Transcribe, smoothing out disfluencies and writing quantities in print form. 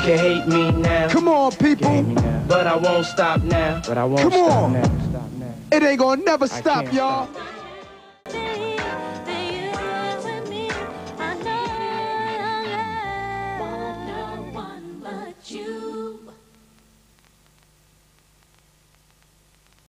can hate me now. Come on, people. But I won't stop now. Come on. It ain't gonna never stop, y'all.